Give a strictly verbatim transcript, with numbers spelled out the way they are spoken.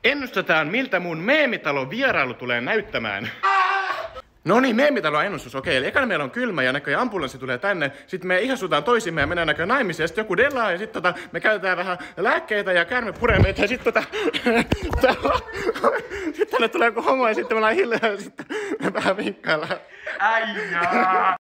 Ennustetaan, miltä mun meemitalon vierailu tulee näyttämään. No niin, meemitalon ennustus, okei. Eli ekana meillä on kylmä ja näköjään ambulanssi tulee tänne. Sitten me ihastutaan toisimme ja mennään näköjään naimisiin. Ja sitten joku delaa ja sitten tota, me käytetään vähän lääkkeitä ja käärme puree meitä. Ja sitten tota... Sitten tänne tulee joku homo ja sitten me ollaan hiljaa ja sitten me vähän vinkkaillaan. Äijää!